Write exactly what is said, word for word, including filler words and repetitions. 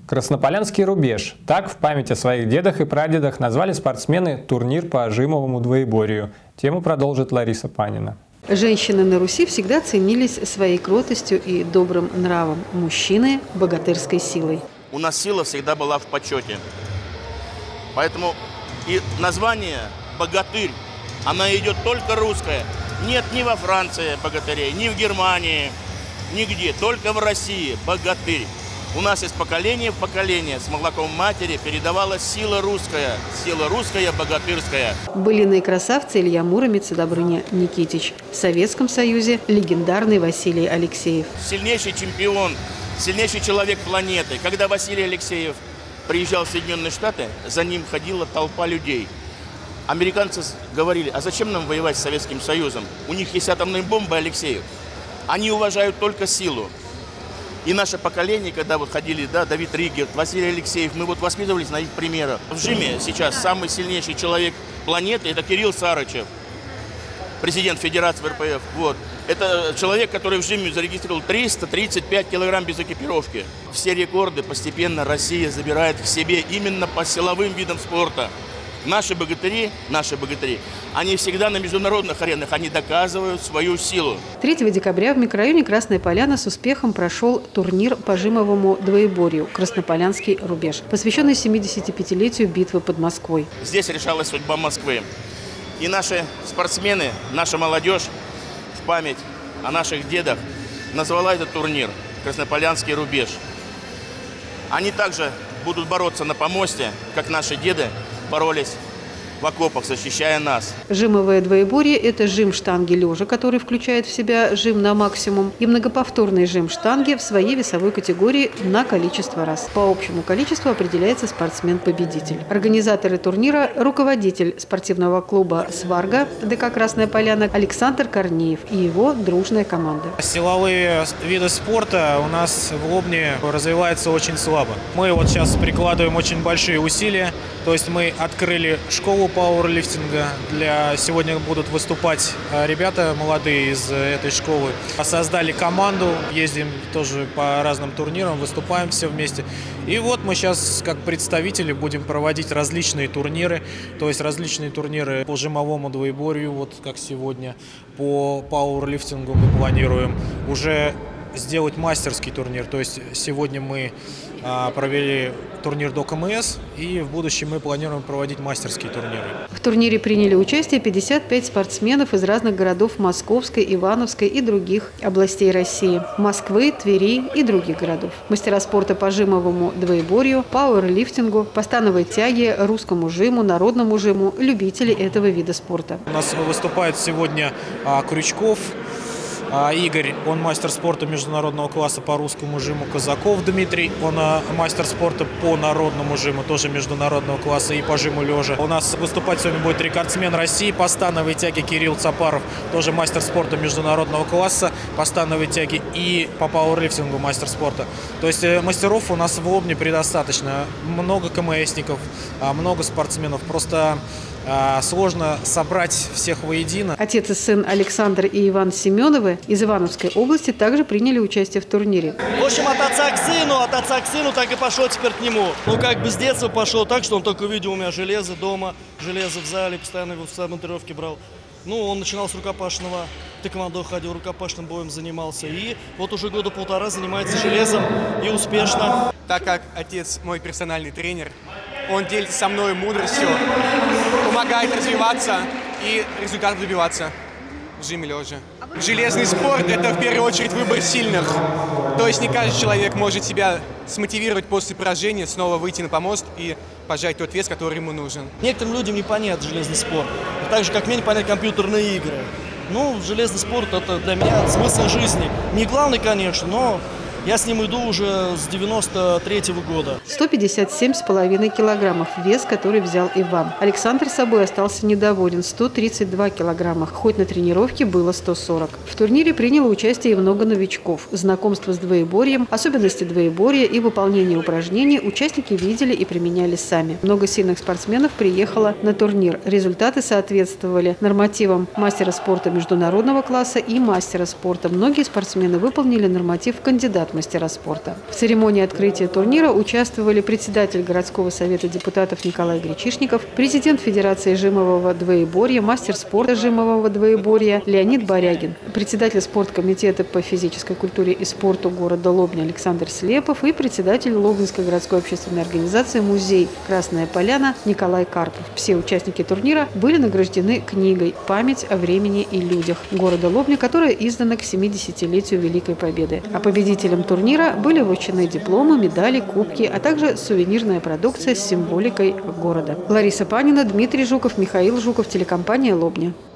Краснополянский рубеж. Так в память о своих дедах и прадедах назвали спортсмены турнир по жимовому двоеборью. Тему продолжит Лариса Панина. Женщины на Руси всегда ценились своей кротостью и добрым нравом. Мужчины – богатырской силой. У нас сила всегда была в почете. Поэтому и название «богатырь», она идет только русская. Нет ни во Франции богатырей, ни в Германии, нигде. Только в России богатырь. У нас из поколения в поколение с молоком матери передавалась сила русская. Сила русская, богатырская. Былиные красавцы Илья Муромец и Добрыня Никитич. В Советском Союзе легендарный Василий Алексеев. Сильнейший чемпион, сильнейший человек планеты. Когда Василий Алексеев приезжал в Соединенные Штаты, за ним ходила толпа людей. Американцы говорили, а зачем нам воевать с Советским Союзом? У них есть атомные бомбы, Алексеев. Они уважают только силу. И наше поколение, когда вот ходили, да, Давид Риггерт, Василий Алексеев, мы вот воспитывались на их примерах. В жиме сейчас самый сильнейший человек планеты – это Кирилл Сарычев, президент Федерации эр пэ эф. Вот. Это человек, который в жиме зарегистрировал триста тридцать пять килограмм без экипировки. Все рекорды постепенно Россия забирает к себе именно по силовым видам спорта. Наши богатыри, наши богатыри, они всегда на международных аренах, они доказывают свою силу. третьего декабря в микрорайоне Красная Поляна с успехом прошел турнир по жимовому двоеборью «Краснополянский рубеж», посвященный семидесятипятилетию битвы под Москвой. Здесь решалась судьба Москвы. И наши спортсмены, наша молодежь в память о наших дедах назвала этот турнир «Краснополянский рубеж». Они также будут бороться на помосте, как наши деды боролись в окопах, защищая нас. Жимовое двоеборье – это жим штанги лежа, который включает в себя жим на максимум, и многоповторный жим штанги в своей весовой категории на количество раз. По общему количеству определяется спортсмен-победитель. Организаторы турнира – руководитель спортивного клуба «Сварга» ДК «Красная Поляна» Александр Корнеев и его дружная команда. Силовые виды спорта у нас в Лобне развиваются очень слабо. Мы вот сейчас прикладываем очень большие усилия, то есть мы открыли школу пауэрлифтинга. Для сегодня будут выступать ребята молодые из этой школы. Создали команду, ездим тоже по разным турнирам, выступаем все вместе. И вот мы сейчас как представители будем проводить различные турниры, то есть различные турниры по жимовому двоеборью, вот как сегодня, по пауэрлифтингу мы планируем уже сделать мастерский турнир. То есть сегодня мы а, провели турнир до ка эм эс, и в будущем мы планируем проводить мастерские турниры. В турнире приняли участие пятьдесят пять спортсменов из разных городов Московской, Ивановской и других областей России, Москвы, Твери и других городов. Мастера спорта по жимовому двоеборью, пауэрлифтингу, по становой тяге, русскому жиму, народному жиму, любители этого вида спорта. У нас выступает сегодня а, Крючков Игорь, он мастер спорта международного класса по русскому жиму. Казаков Дмитрий, он мастер спорта по народному жиму, тоже международного класса, и по жиму лежа. У нас выступать сегодня будет рекордсмен России по становой тяге Кирилл Цапаров, тоже мастер спорта международного класса по становой тяге и по пауэрлифтингу мастер спорта. То есть мастеров у нас в Лобне предостаточно. Много ка эм эсников, много спортсменов. Просто сложно собрать всех воедино. Отец и сын Александр и Иван Семеновы из Ивановской области также приняли участие в турнире. В общем, от отца к сыну, от отца к сыну так и пошел теперь к нему. Ну, как бы с детства пошел так, что он только увидел у меня железо дома, железо в зале, постоянно его в тренировке брал. Ну, он начинал с рукопашного, тэквондо ходил, рукопашным боем занимался. И вот уже года полтора занимается железом и успешно. Так как отец мой персональный тренер, он делится со мной мудростью, помогает развиваться и результатов добиваться в жиме лежа. Железный спорт – это в первую очередь выбор сильных. То есть не каждый человек может себя смотивировать после поражения, снова выйти на помост и пожать тот вес, который ему нужен. Некоторым людям непонятен железный спорт, так же, как мне непонятны компьютерные игры. Ну, железный спорт – это для меня смысл жизни. Не главный, конечно, но я с ним иду уже с девяносто третьего года. сто пятьдесят семь с половиной килограммов вес, который взял Иван. Александр с собой остался недоволен – сто тридцать два килограмма, хоть на тренировке было сто сорок. В турнире приняло участие и много новичков. Знакомство с двоеборьем, особенности двоеборья и выполнение упражнений участники видели и применяли сами. Много сильных спортсменов приехало на турнир. Результаты соответствовали нормативам мастера спорта международного класса и мастера спорта. Многие спортсмены выполнили норматив кандидата наград мастера спорта. В церемонии открытия турнира участвовали председатель городского совета депутатов Николай Гречишников, президент Федерации жимового двоеборья, мастер спорта жимового двоеборья Леонид Барягин, председатель спорткомитета по физической культуре и спорту города Лобня Александр Слепов и председатель Лобнинской городской общественной организации «Музей Красная Поляна» Николай Карпов. Все участники турнира были награждены книгой «Память о времени и людях» города Лобня, которая издана к семидесятилетию Великой Победы. А победителям турнира были вручены дипломы, медали, кубки, а также сувенирная продукция с символикой города. Лариса Панина, Дмитрий Жуков, Михаил Жуков, телекомпания «Лобня».